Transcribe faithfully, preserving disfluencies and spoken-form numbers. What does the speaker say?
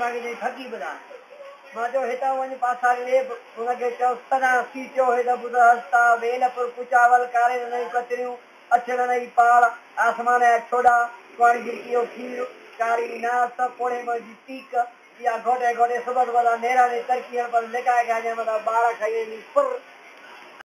मांगे जे थकी बदा मां जो हिता वञ पासा ले उनके चो सदा सीचो है द बुध हस्ता वेल पर कुचावल कारे नहीं पत्रियों अक्षर नहीं पाल आसमान है छोड़ा कोण गिरकियो खीर कारी नास कोणे में जीतीक या गोटे गोटे सुबह वाला नेरा ने तरकियां पर लेका गया मतलब बारह खाई नी पर